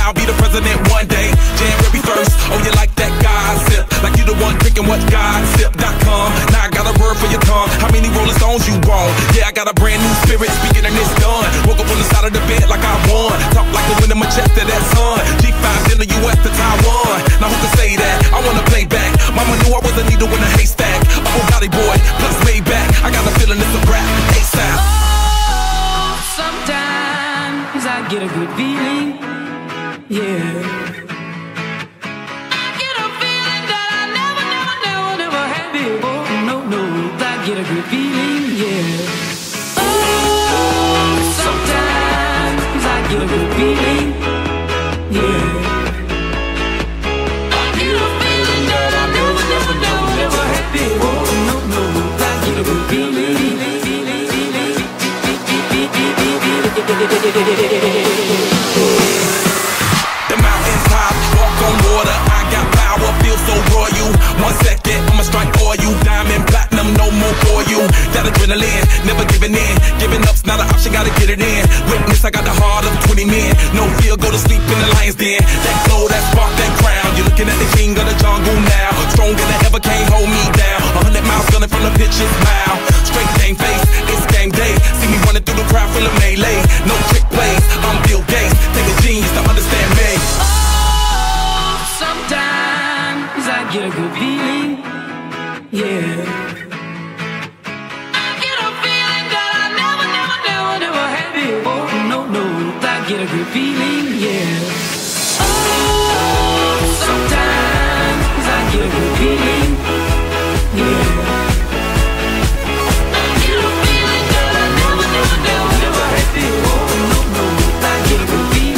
I'll be the president one day. January 1st, oh you like that gossip, like you the one drinking what gossip.com. Now I got a word for your tongue. How many Rolling Stones you want? Yeah, I got a brand new spirit speaking and it's done. Woke up on the side of the bed like I won. Talk like the wind in my chest to that sun. G5 in the US to Taiwan. Now who can say that? I wanna play back. Mama knew I was a needle in a haystack. A Bugatti boy plus Maybach. I got a feeling it's a rap. ASAP. Oh, sometimes I get a good feeling. Yeah. Get a good feeling, yeah. Oh, sometimes I get a good feeling, yeah. I get a feeling that I never had before. No, I get a good feeling. The mountains top, walk on water. I got power, feel so royal. 1 second, I'ma strike oil. Diamond, platinum, no more for you. That adrenaline, never giving in. Giving up's not an option, gotta get it in. Witness, I got the heart of 20 men. No fear, go to sleep in the lion's den. That glow, that spark, that crown. You're looking at the king of the jungle now. Stronger than ever, can't hold me down. 100 miles gunning from the pitcher's mile. Straight game face, it's game day. See me running through the crowd full of melee. No trick plays, I'm Bill Gates. Take a genius to understand me. Oh, sometimes I get a good feeling, yeah. I get a feeling that I never had before. No, I get a good feeling, yeah. Oh, sometimes I get a good feeling, yeah. I get a feeling that I never had before. No, I get a good feeling.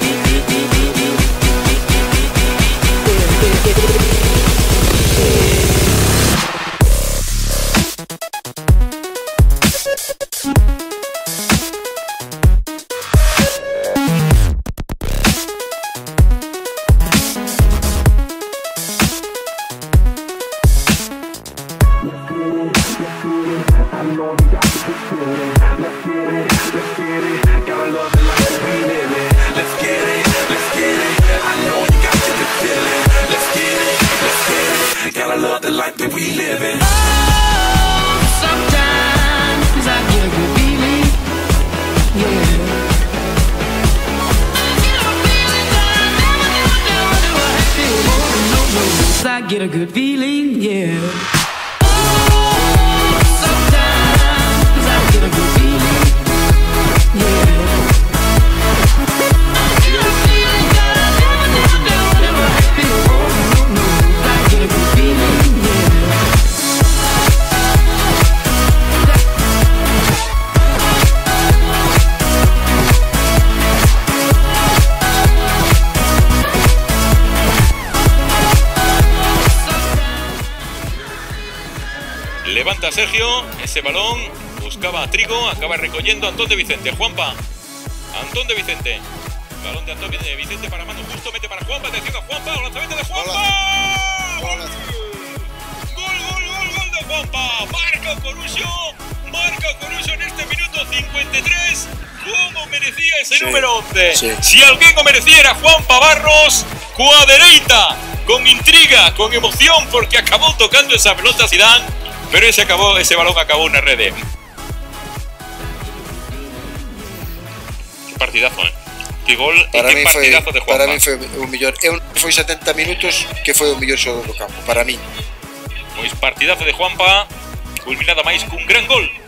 I get a good feeling, yeah. Oh, sometimes I get a good feeling, yeah. I get a feeling that I never had before. No, I get a good feeling, yeah. Levanta Sergio, ese balón, buscaba a Trigo, acaba recogiendo Antón de Vicente. Juanpa, Antón de Vicente. Balón de Antón de Vicente para mano justo, mete para Juanpa, atención a Juanpa, lanzamiento de Juanpa. ¡Gol de Juanpa! Marca Corucho en este minuto 53. ¿Cómo merecía ese número 11? Sí. Si alguien lo merecía era Juanpa Barros, cuadereita, con intriga, con emoción, porque acabó tocando esa pelota Zidane. Pero ese balón acabó en la red. Qué partidazo, Que gol para e que partidazo de Juanpa. Para mí foi o mellor. Foi 70 minutos que foi o mellor xogo do campo, para mí. Pois partidazo de Juanpa, culminada máis cun gran gol.